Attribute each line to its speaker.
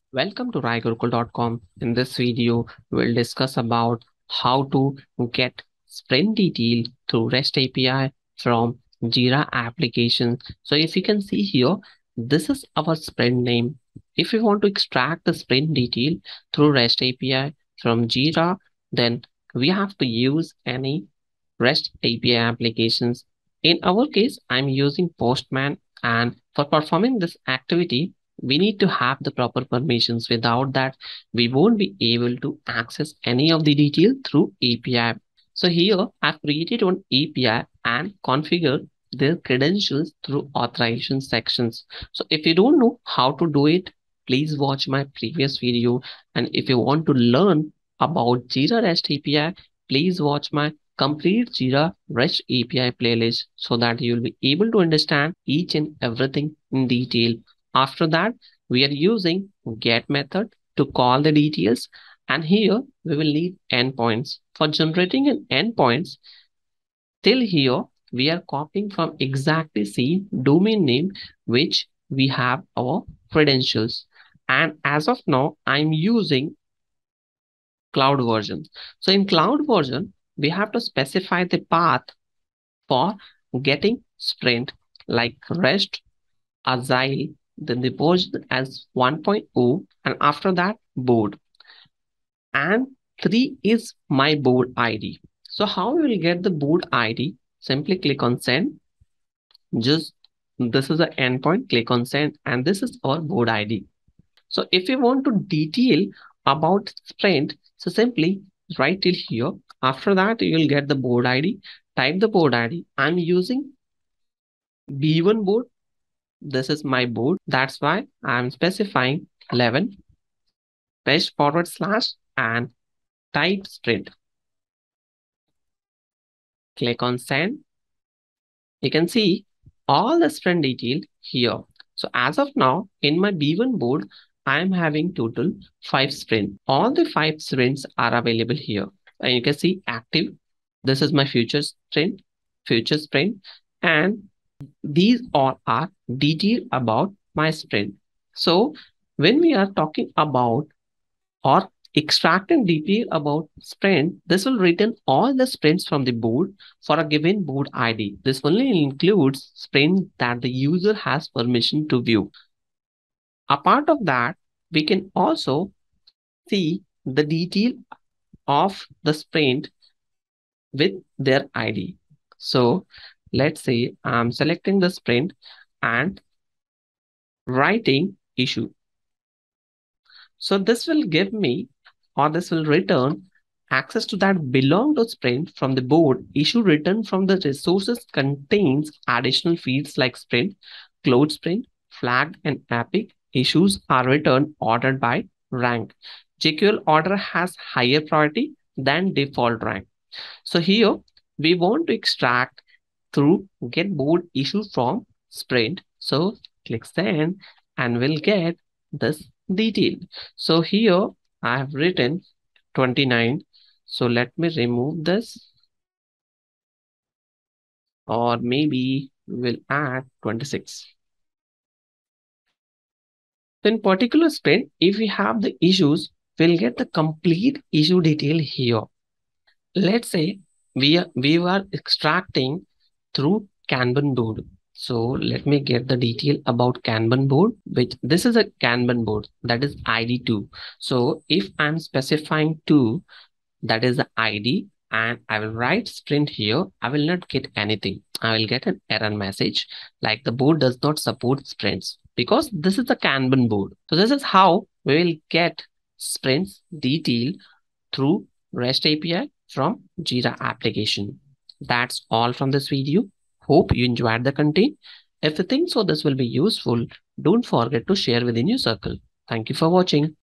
Speaker 1: Welcome to raigurukul.com. In this video, we'll discuss about how to get sprint detail through REST API from Jira application. So if you can see here, this is our sprint name. If you want to extract the sprint detail through REST API from Jira, then we have to use any REST API applications. In our case, I'm using Postman, and for performing this activity, we need to have the proper permissions. Without that, we won't be able to access any of the detail through API. So here I've created one API and configured their credentials through authorization sections. So if you don't know how to do it, please watch my previous video. And if you want to learn about Jira REST API, please watch my complete Jira REST API playlist so that you will be able to understand each and everything in detail. After that, we are using get method to call the details, and here we will need endpoints. For generating an endpoints, till here we are copying from exactly same domain name which we have our credentials. And as of now, I'm using cloud version. So in cloud version, we have to specify the path for getting sprint like REST, Agile, then the version as 1.0, and after that board. And 3 is my board ID. So how we will get the board ID? Simply click on send. Just this is the endpoint, click on send, and this is our board ID. So if you want to detail about sprint, so simply write it here. After that, you will get the board ID. Type the board ID. I'm using B1 board. This is my board. That's why I'm specifying 11 paste / and type sprint. Click on send. You can see all the sprint detail here. So as of now, in my B1 board, I am having total 5 sprints. All the 5 sprints are available here. And you can see active. This is my future sprint, and these all are detail about my sprint. So when we are talking about or extracting detail about sprint, this will return all the sprints from the board for a given board ID. This only includes sprint that the user has permission to view. Apart of that, we can also see the detail of the sprint with their ID. So let's say I'm selecting the sprint and writing issue. So this will give me, or this will return access to that belong to sprint from the board. Issue written from the resources contains additional fields like sprint, closed sprint, flagged, and epic. Issues are returned ordered by rank. JQL order has higher priority than default rank. So here we want to extract through get board issue from sprint. So click send and we'll get this detail. So here I have written 29. So let me remove this, or maybe we'll add 26. In particular sprint, if we have the issues, we'll get the complete issue detail here. Let's say we are extracting through Kanban board. So let me get the detail about Kanban board, which this is a Kanban board that is ID 2. So if I'm specifying 2, that is the ID, and I will write sprint here, I will not get anything. I will get an error message like the board does not support sprints because this is the Kanban board. So this is how we will get sprints detail through REST API from Jira application. That's all from this video. Hope you enjoyed the content. If you think so this will be useful, don't forget to share within your circle. Thank you for watching.